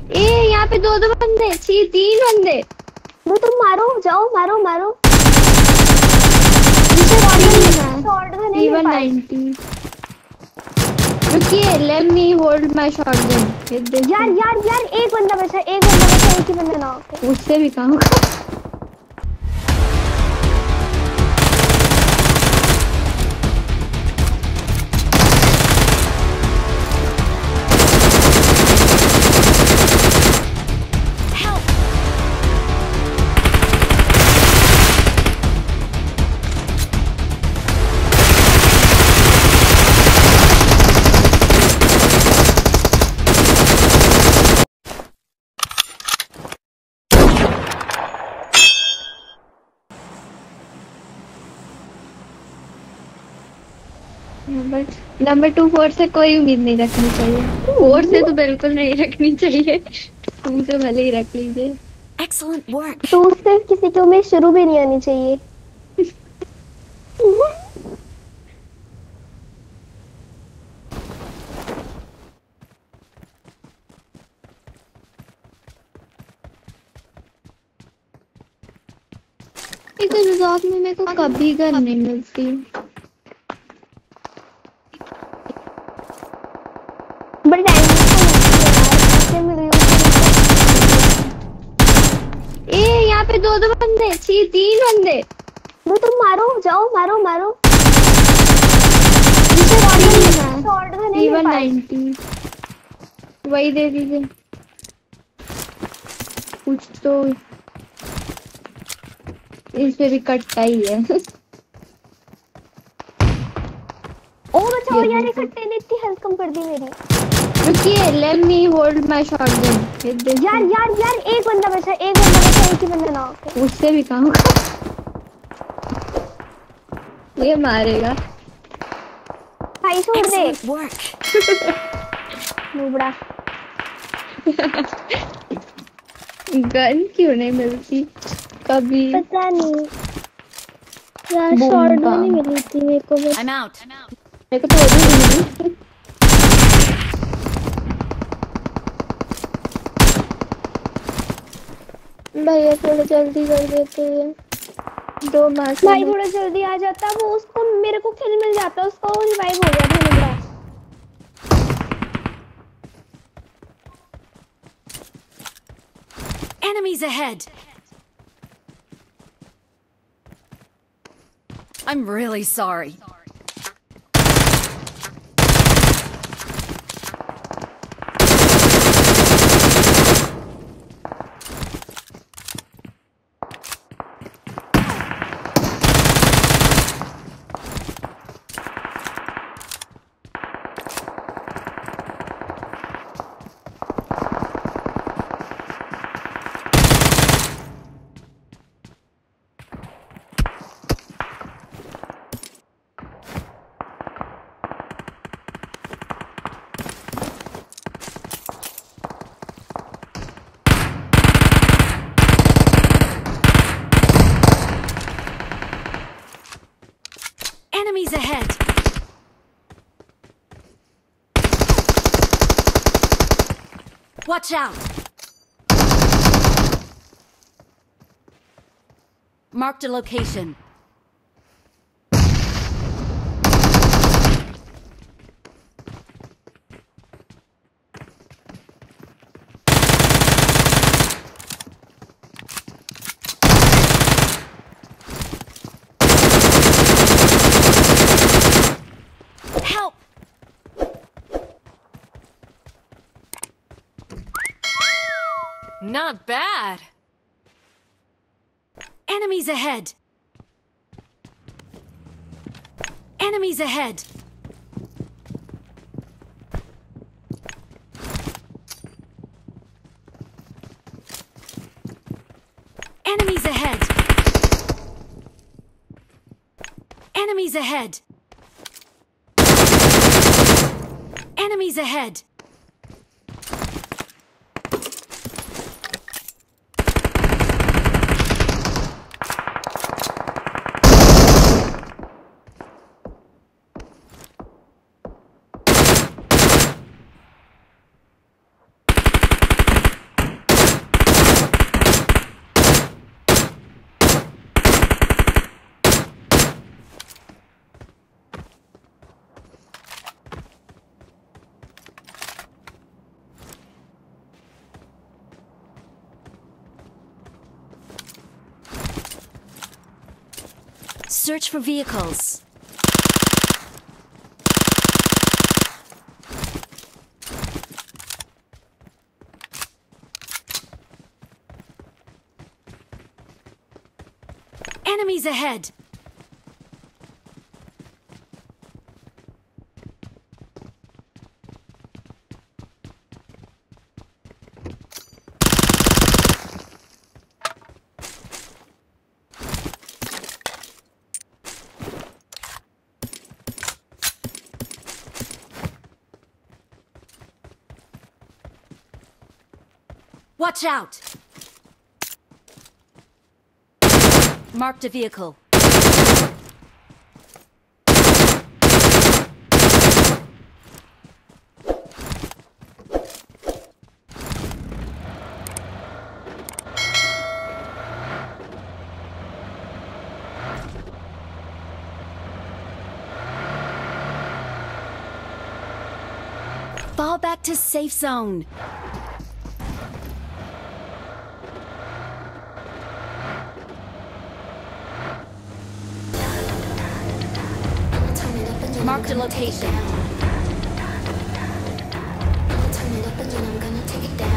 ए यहाँ पे दो दो बंदे, छी तीन बंदे। वो तुम मारो, जाओ मारो मारो। शॉटगन है मेरे पास। 90। रुकिए, let me hold my shotgun. यार यार यार, एक बंदा बचा, एक बंदा बचा, एक ही बंदा ना हो। उससे भी काम। नंबर 2 4 से कोई उम्मीद नहीं रखनी चाहिए। 4 से तो बिल्कुल नहीं रखनी चाहिए। 2 से भले ही रख लीजिए। Excellent work. तो उससे किसी को में शुरू भी नहीं आनी चाहिए। इस रिजॉर्ट में मेरे को कभी गन नहीं मिलती। बट ए यहाँ पे दो दो बंदे, छी तीन बंदे। वो तुम मारो, जाओ मारो मारो। शॉटगन है मेरे पास। 90। वही दे दीजिए कुछ तो। इस पे भी कट्टा ही है। ओ बचाओ यार, ये कट्टे ने इतनी हेल्थ कम कर दी मेरी। रुकिए, let me hold my shotgun. यार यार यार, एक बंदा बचा, एक बंदा बचा, एक ही बंदा ना हो। उससे भी काम। ये मारेगा भाई, छोड़ दे। Excellent work. नूबड़ा। गन क्यों नहीं मिलती कभी? पता नहीं यार, बूम शॉटगन बम। नहीं मिली थी मेरे को बस। I'm out. मेरे को तो वो भी नहीं मिली। भैया थोड़ा जल्दी कर देते हैं। 2 मार्क्स भाई थोड़ा जल्दी आ जाता, वो उसको मेरे को किल मिल जाता, उसका वो रिवाइव हो गया था नूबड़ा। Enemies ahead. I'm really sorry. Enemies ahead. Watch out. Marked a location. Help! Not bad. Enemies ahead. Enemies ahead. Enemies ahead. Enemies ahead. Enemies ahead. Search for vehicles. Enemies ahead! Watch out! Marked a vehicle. Fall back to safe zone. Marked a location. Turn it up and then I'm gonna take it down.